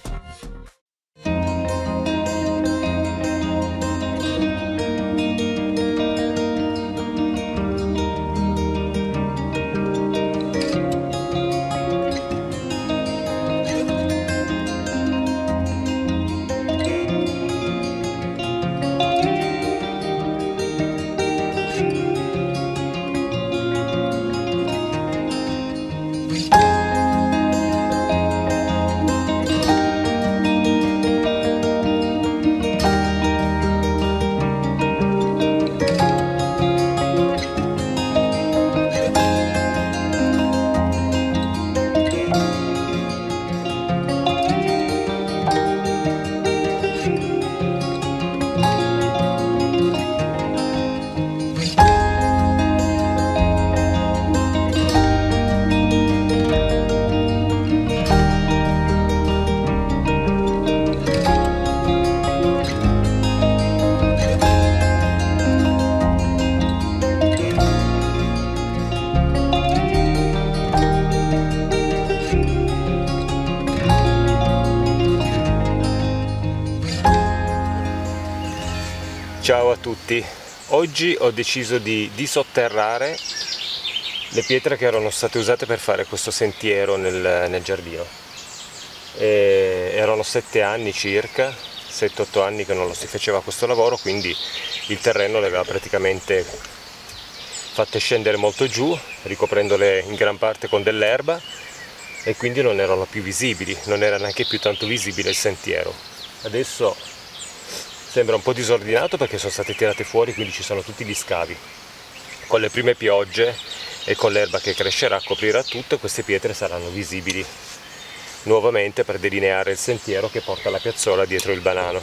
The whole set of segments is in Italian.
Ciao a tutti, oggi ho deciso di disotterrare le pietre che erano state usate per fare questo sentiero nel giardino. Erano 7 anni circa, 7-8 anni che non si faceva questo lavoro, quindi il terreno le aveva praticamente fatte scendere molto giù, ricoprendole in gran parte con dell'erba, e quindi non erano più visibili, non era neanche più tanto visibile il sentiero. Adesso sembra un po' disordinato perché sono state tirate fuori, quindi ci sono tutti gli scavi. Con le prime piogge e con l'erba che crescerà coprirà tutto, queste pietre saranno visibili nuovamente per delineare il sentiero che porta alla piazzola dietro il banano.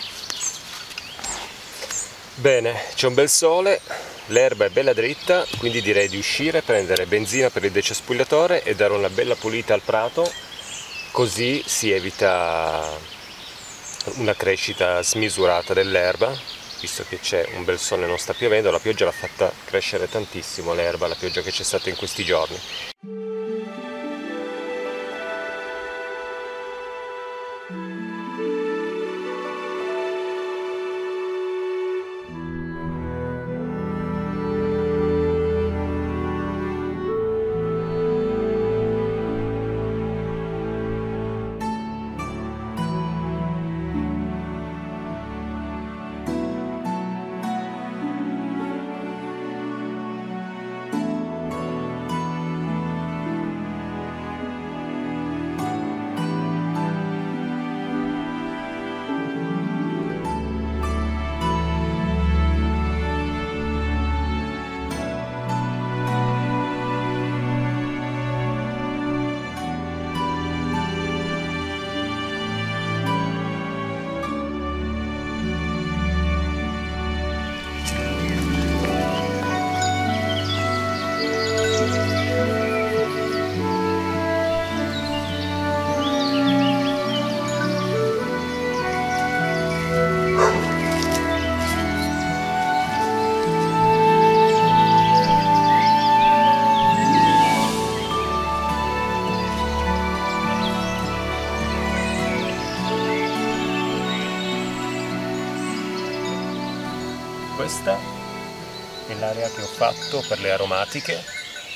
Bene, c'è un bel sole, l'erba è bella dritta, quindi direi di uscire, prendere benzina per il decespugliatore e dare una bella pulita al prato, così si evita una crescita smisurata dell'erba, visto che c'è un bel sole e non sta piovendo. La pioggia l'ha fatta crescere tantissimo l'erba, la pioggia che c'è stata in questi giorni. Questa è l'area che ho fatto per le aromatiche,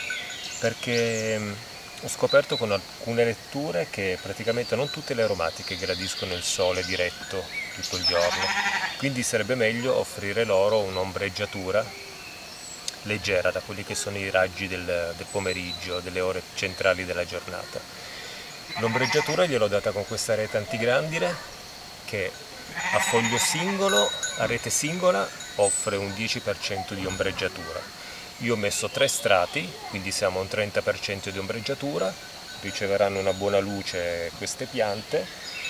perché ho scoperto con alcune letture che praticamente non tutte le aromatiche gradiscono il sole diretto tutto il giorno, quindi sarebbe meglio offrire loro un'ombreggiatura leggera da quelli che sono i raggi del pomeriggio, delle ore centrali della giornata. L'ombreggiatura gliel'ho data con questa rete antigrandine che a foglio singolo, a rete singola, offre un 10% di ombreggiatura. Io ho messo 3 strati, quindi siamo a un 30% di ombreggiatura, riceveranno una buona luce queste piante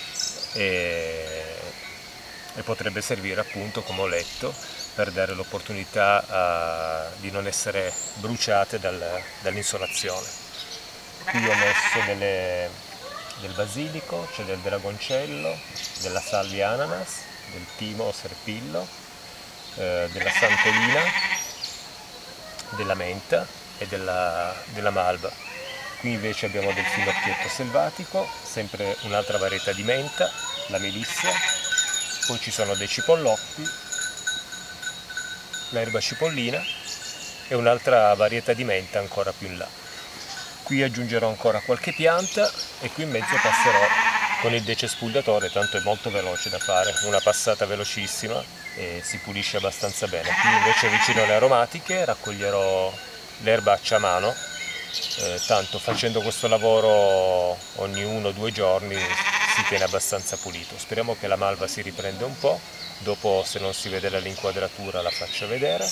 e potrebbe servire appunto, come ho letto, per dare l'opportunità di non essere bruciate dall'insolazione. Qui ho messo del basilico, c'è del dragoncello, della salvia ananas, del timo o serpillo, della santolina, della menta e della malva. Qui invece abbiamo del finocchietto selvatico, sempre un'altra varietà di menta, la melissa, poi ci sono dei cipollotti, l'erba cipollina e un'altra varietà di menta ancora più in là. Qui aggiungerò ancora qualche pianta e qui in mezzo passerò con il decespugliatore, tanto è molto veloce da fare, una passata velocissima e si pulisce abbastanza bene. Qui invece vicino alle aromatiche raccoglierò l'erbaccia a mano, tanto facendo questo lavoro ogni 1 o 2 giorni si tiene abbastanza pulito. Speriamo che la malva si riprenda un po', dopo se non si vede dall'inquadratura la faccio vedere.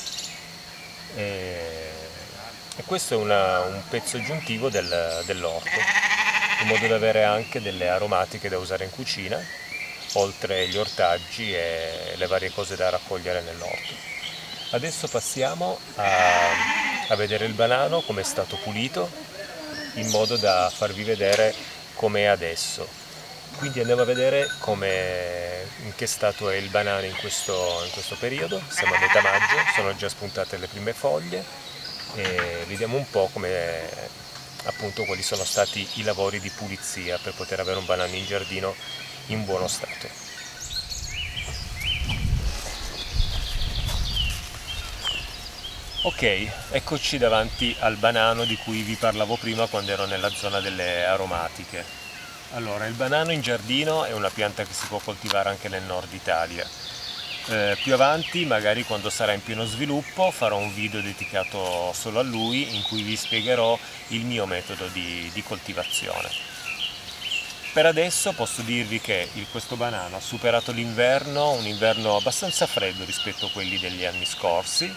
E questo è un pezzo aggiuntivo dell'orto, in modo da avere anche delle aromatiche da usare in cucina, oltre gli ortaggi e le varie cose da raccogliere nell'orto. Adesso passiamo a vedere il banano come è stato pulito, in modo da farvi vedere com'è adesso. Quindi andiamo a vedere in che stato è il banano in questo periodo. Siamo a metà maggio, sono già spuntate le prime foglie e vediamo un po' appunto quali sono stati i lavori di pulizia per poter avere un banano in giardino in buono stato. Ok, eccoci davanti al banano di cui vi parlavo prima quando ero nella zona delle aromatiche. Allora, il banano in giardino è una pianta che si può coltivare anche nel nord Italia. Più avanti, magari quando sarà in pieno sviluppo, farò un video dedicato solo a lui in cui vi spiegherò il mio metodo di coltivazione. Per adesso posso dirvi che questo banano ha superato l'inverno, un inverno abbastanza freddo rispetto a quelli degli anni scorsi.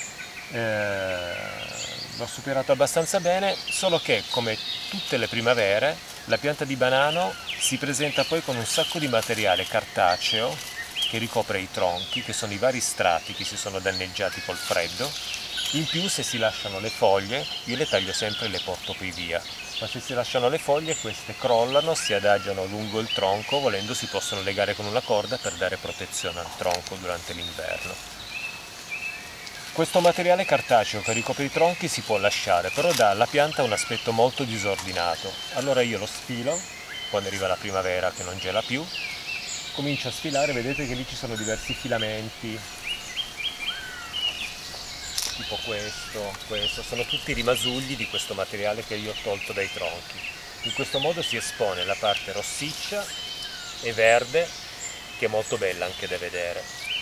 L'ho superato abbastanza bene, solo che come tutte le primavere la pianta di banano si presenta poi con un sacco di materiale cartaceo che ricopre i tronchi, che sono i vari strati che si sono danneggiati col freddo. In più, se si lasciano le foglie, io le taglio sempre e le porto poi via, ma se si lasciano le foglie queste crollano, si adagiano lungo il tronco, volendo si possono legare con una corda per dare protezione al tronco durante l'inverno. Questo materiale cartaceo che ricopre i tronchi si può lasciare, però dà alla pianta un aspetto molto disordinato. Allora io lo sfilo, quando arriva la primavera che non gela più, comincio a sfilare, vedete che lì ci sono diversi filamenti, tipo questo, sono tutti rimasugli di questo materiale che io ho tolto dai tronchi. In questo modo si espone la parte rossiccia e verde, che è molto bella anche da vedere.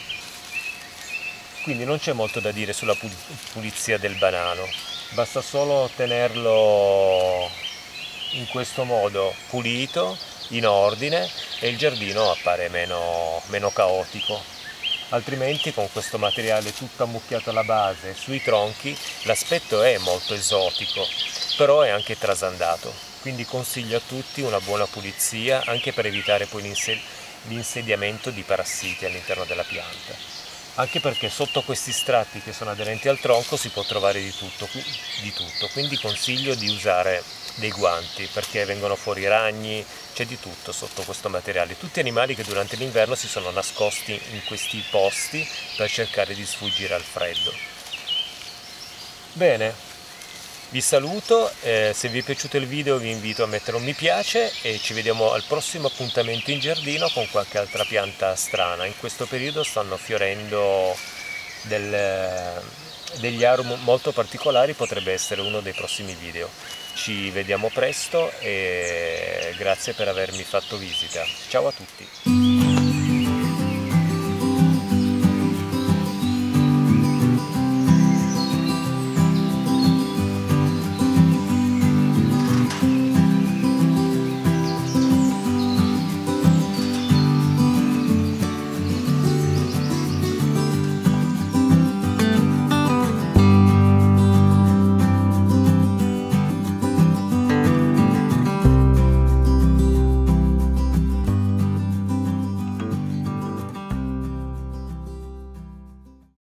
Quindi non c'è molto da dire sulla pulizia del banano, basta solo tenerlo in questo modo pulito, in ordine, e il giardino appare meno caotico. Altrimenti con questo materiale tutto ammucchiato alla base e sui tronchi l'aspetto è molto esotico, però è anche trasandato. Quindi consiglio a tutti una buona pulizia anche per evitare poi l'insediamento di parassiti all'interno della pianta. Anche perché sotto questi strati che sono aderenti al tronco si può trovare di tutto, quindi consiglio di usare dei guanti perché vengono fuori ragni, c'è di tutto sotto questo materiale, tutti animali che durante l'inverno si sono nascosti in questi posti per cercare di sfuggire al freddo. Bene, vi saluto, se vi è piaciuto il video vi invito a mettere un mi piace e ci vediamo al prossimo appuntamento in giardino con qualche altra pianta strana. In questo periodo stanno fiorendo degli aromi molto particolari, potrebbe essere uno dei prossimi video. Ci vediamo presto e grazie per avermi fatto visita. Ciao a tutti!